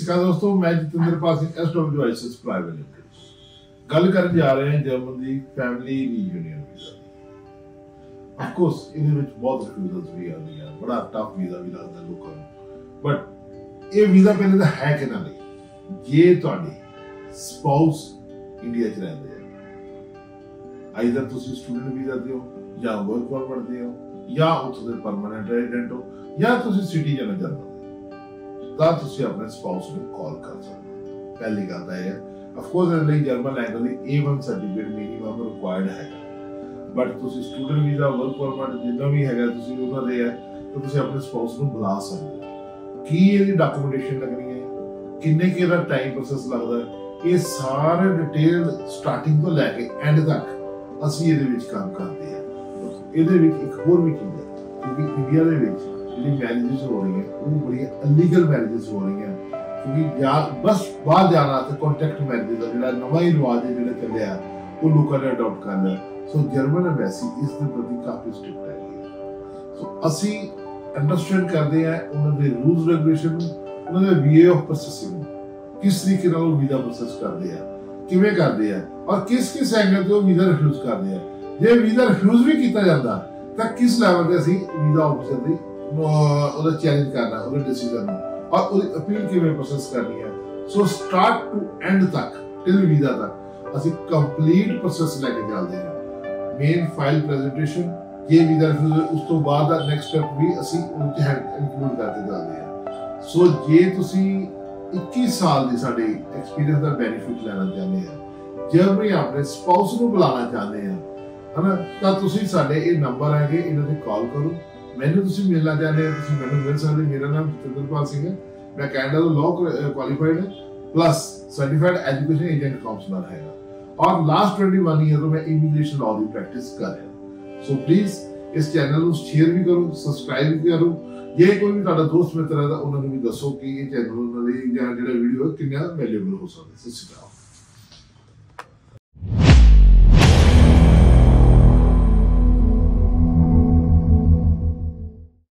श्रीकाल दोस्तों, मैं Jatinderpal Singh SWISS private limited गल करन जा रहे हैं जर्मन दी family reunion visa. Of course इहदे विच बहुत रिफ्यूजल्स भी आउंदियां, बड़ा टफ वीज़ा भी लगदा लोकां नूं, बट ये वीज़ा पहले तां है किहनां लई जे तुहाडे स्पाउस इंडिया च रहिंदे आ, आइदर तुसीं स्टूडेंट वीज़ा ते हो या वर्क परमिट ते हो या उत्थों दे परमानेंट रेजिडेंट हो या तुसीं सिटीजन हो जर्मन ਤਾਂ ਤੁਸੀਂ ਆਪਣੇ ਸਪਾਊਸ ਨੂੰ ਕਾਲ ਕਰ ਸਕਦੇ ਹੋ। ਪਹਿਲੀ ਗੱਲ ਤਾਂ ਇਹ ਹੈ, ਆਫ ਕੋਰਸ ਇਹਦੇ ਲਈ ਜਰਮਨ ਲੈਂਗੁਏਜ ਦੀ A1 ਸਰਟੀਫਿਕੇਟ ਮਿਨੀਮਮ ਰਿਕੁਆਇਰਡ ਹੈਗਾ, ਬਟ ਤੁਸੀਂ ਸਟੂਡੈਂਟ ਵੀਜ਼ਾ ਵਰਕ ਪਰਮਿਟ ਜਿੰਨਾ ਵੀ ਹੈਗਾ ਤੁਸੀਂ ਉਹਨਾਂ ਦੇ ਹੈ ਤਾਂ ਤੁਸੀਂ ਆਪਣੇ ਸਪਾਊਸ ਨੂੰ ਬੁਲਾ ਸਕਦੇ ਹੋ। ਕੀ ਇਹਦੀ ਡਾਕੂਮੈਂਟੇਸ਼ਨ ਲੱਗਣੀ ਹੈ, ਕਿੰਨੇ ਕਿ ਇਹਦਾ ਟਾਈਮ ਪ੍ਰੋਸੈਸ ਲੱਗਦਾ, ਇਹ ਸਾਰੇ ਡਿਟੇਲ ਸਟਾਰਟਿੰਗ ਤੋਂ ਲੈ ਕੇ ਐਂਡ ਤੱਕ ਅਸੀਂ ਇਹਦੇ ਵਿੱਚ ਕੰਮ ਕਰਦੇ ਹਾਂ। ਇਹਦੇ ਵਿੱਚ ਇੱਕ ਹੋਰ ਵੀ ਚੀਜ਼ ਹੈ, ਕਿਉਂਕਿ ਇੰਡੀਆ ਦੇ ਵਿੱਚ मैरिजेस हो रही है वो बड़ी इलीगल मैरिजेस हो रही है, क्योंकि बस बाहर जाना तो कॉन्ट्रैक्ट मैरिजेस का जो नवा ही रिवाज है जो चलिया वो लोगों ने अडॉप्ट कर लिया। सो जर्मन एम्बेसी इस प्रति काफी स्ट्रिक्ट है। सो असी अंडरस्टैंड करते हैं उन्होंने रूल्स रेगुलेशन, उन्होंने वे ऑफ प्रोसेसिंग किस तरीके नाल वीजा प्रोसेस करते हैं, किवें करते हैं और किस एंगल ते वीजा रिफ्यूज करते हैं। जे वीजा रिफ्यूज भी किया जाता तो किस लैवल ते असी वीजा ऑफिसर दी ਉਹਦਾ ਚੈलेंज करना, ਉਹਦੇ डिसीजन ਨੂੰ और ਉਹਦੀ अपील ਕਿਵੇਂ ਪ੍ਰੋਸੈਸ ਕਰਨੀ ਹੈ। ਸੋ ਸਟਾਰਟ ਟੂ ਐਂਡ ਤੱਕ ਟਿਲ ਵੀਜ਼ਾ ਤੱਕ ਅਸੀਂ ਕੰਪਲੀਟ ਪ੍ਰੋਸੈਸ ਲੈ ਕੇ ਚੱਲਦੇ ਹਾਂ। ਮੇਨ ਫਾਈਲ ਪ੍ਰੈਜੈਂਟੇਸ਼ਨ, ਜੇ ਵੀਜ਼ਾ ਉਸ ਤੋਂ ਬਾਅਦ ਦਾ ਨੈਕਸਟ ਸਟੈਪ ਵੀ ਅਸੀਂ ਉਹਦੇ ਚ ਇਨਕਲੂਡ ਕਰਕੇ ਚੱਲਦੇ ਹਾਂ। ਸੋ ਜੇ ਤੁਸੀਂ 21 ਸਾਲ ਦੀ ਸਾਡੇ ਐਕਸਪੀਰੀਅੰਸ ਦਾ ਬੈਨੀਫਿਟ ਲੈਣਾ ਚਾਹੁੰਦੇ ਆ, ਜਰਮਨੀ ਆਪਣੇ ਸਪਾਊਸ ਨੂੰ ਬੁਲਾਉਣਾ ਚਾਹੁੰਦੇ ਆ, ਹਨਾ, ਤਾਂ ਤੁਸੀਂ ਸਾਡੇ ਇਹ ਨੰਬਰ ਹੈਗੇ, ਇਹਨਾਂ ਤੇ ਕਾਲ ਕਰੋ। ਮੈਨੂੰ ਤੁਸੀਂ ਮਿਲਣਾ ਚਾਹੁੰਦੇ ਹੋ ਤੁਸੀਂ ਮੈਨੂੰ ਮਿਲ ਸਕਦੇ। ਮੇਰਾ ਨਾਮ ਜਤਿੰਦਰਪਾਲ ਸਿੰਘ ਹੈ, ਮੈਂ ਕੈਨੇਡਾ ਤੋਂ ਲਾਅ ਕੁਆਲੀਫਾਈਡ ਹੈ plus certified education agent counsellor ਹੈਗਾ ਔਰ ਲਾਸਟ 21 ਈਅਰ ਤੋਂ ਮੈਂ ਇਮੀਗ੍ਰੇਸ਼ਨ ਲਾਅ ਦੀ ਪ੍ਰੈਕਟਿਸ ਕਰ ਰਿਹਾ। ਸੋ ਪਲੀਜ਼ ਇਸ ਚੈਨਲ ਨੂੰ ਸ਼ੇਅਰ ਵੀ ਕਰੋ, ਸਬਸਕ੍ਰਾਈਬ ਵੀ ਕਰੋ। ਜੇ ਕੋਈ ਵੀ ਤੁਹਾਡਾ ਦੋਸਤ ਮਿੱਤਰ ਹੈ ਤਾਂ ਉਹਨਾਂ ਨੂੰ ਵੀ ਦੱਸੋ ਕਿ ਇਹ ਚੈਨਲ ਉਹਨਾਂ ਲਈ ਜਿਹੜਾ ਵੀਡੀਓ ਕਿੰਨਾ ਵੈਲਿਊਬਲ ਹੋ ਸਕਦਾ। ਸਤਿ ਸ਼੍ਰੀ ਅਕਾਲ।